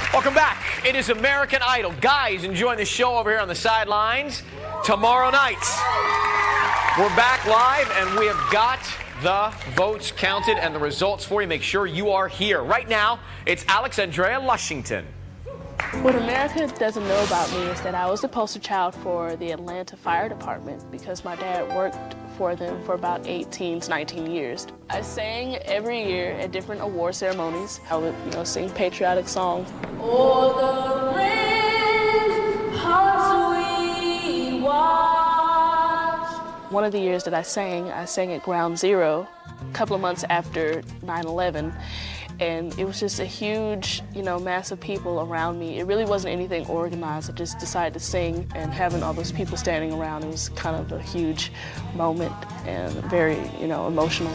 Welcome back. It is American Idol. Guys, enjoying the show over here on the sidelines. Tomorrow night, we're back live, and we have got the votes counted and the results for you. Make sure you are here. Right now, it's Alexandria Lushington. What America doesn't know about me is that I was the poster child for the Atlanta Fire Department because my dad worked for them for about 18 to 19 years. I sang every year at different award ceremonies. I would, sing patriotic songs. Oh, the red hearts we watched. One of the years that I sang at Ground Zero, a couple of months after 9/11. And it was just a huge, mass of people around me. It really wasn't anything organized. I just decided to sing, and having all those people standing around, it was kind of a huge moment and very, emotional.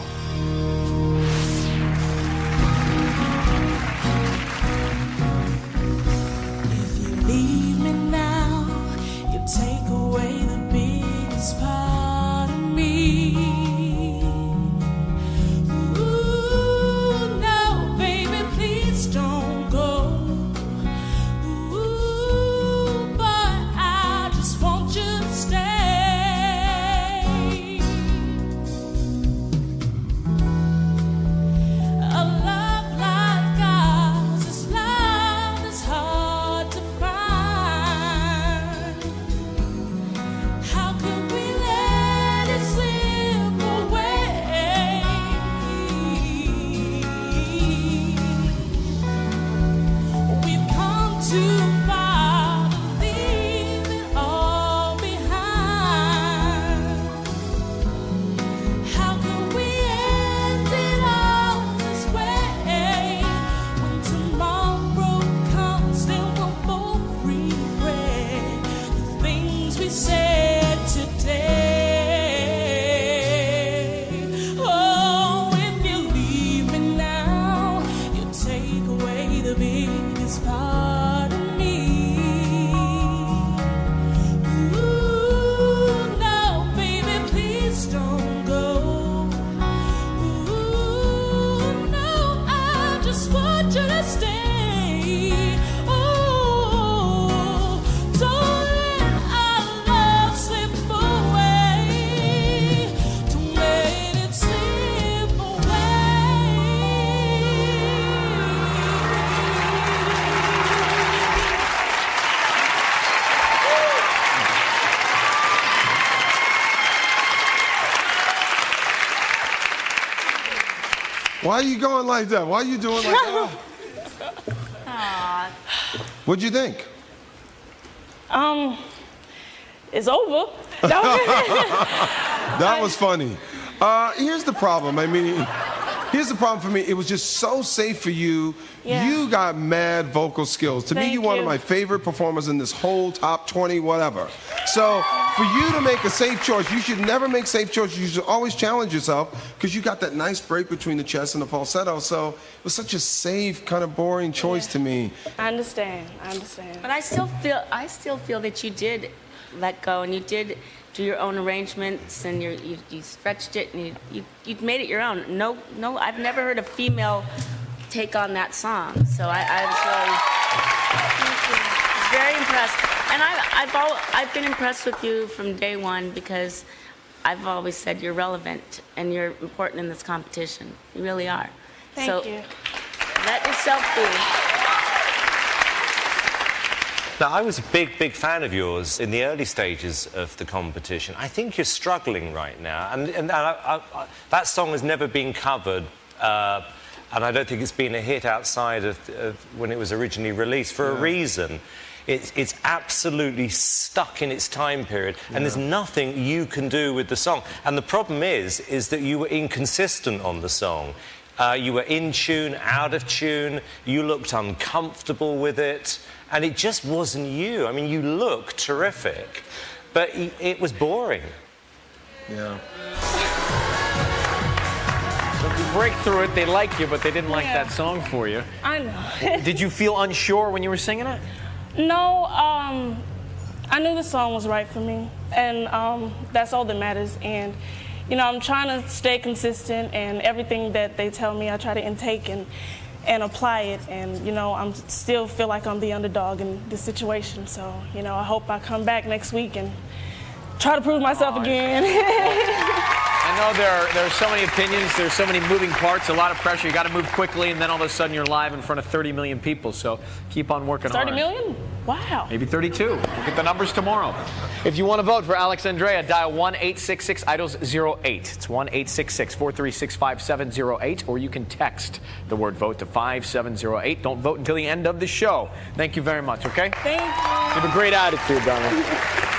If you leave me now, you take away the biggest part of me. Why are you going like that? Why are you doing like that? What'd you think? It's over. That was funny. Here's the problem. Here's the problem for me. It was just so safe for you. Yeah. You got mad vocal skills. To me, you're one of my favorite performers in this whole top 20, whatever. So for you to make a safe choice, you should never make safe choices. You should always challenge yourself because you got that nice break between the chest and the falsetto. So it was such a safe, kind of boring choice to me. I understand. But I still feel that you did let go and you did do your own arrangements and you stretched it and you made it your own. No, I've never heard a female take on that song. So I was very impressed. And I've been impressed with you from day one because I've always said you're relevant and you're important in this competition. You really are. Thank you. Let yourself be. Now, I was a big fan of yours in the early stages of the competition. I think you're struggling right now, and that song has never been covered, and I don't think it's been a hit outside of when it was originally released for a reason. It's absolutely stuck in its time period, and there's nothing you can do with the song. And the problem is that you were inconsistent on the song. You were in tune, out of tune, you looked uncomfortable with it, and it just wasn't you. I mean, you look terrific, but it was boring. Yeah. So if you break through it, they like you, but they didn't like that song for you. I know. Did you feel unsure when you were singing it? No, I knew the song was right for me, and that's all that matters. And I'm trying to stay consistent, and everything that they tell me, I try to intake, and and apply it. And, you know, I still feel like I'm the underdog in this situation. So, you know, I hope I come back next week and try to prove myself again. I know there are so many opinions, there's so many moving parts, a lot of pressure. You got to move quickly, and then all of a sudden you're live in front of 30 million people. So keep on working hard. 30 million? Wow. Maybe 32. We'll get the numbers tomorrow. If you want to vote for Alex Andrea, dial 1-866-IDOLS-08. It's 1-866-436-5708, or you can text the word vote to 5708. Don't vote until the end of the show. Thank you very much, okay? Thank you. You have a great attitude, darling.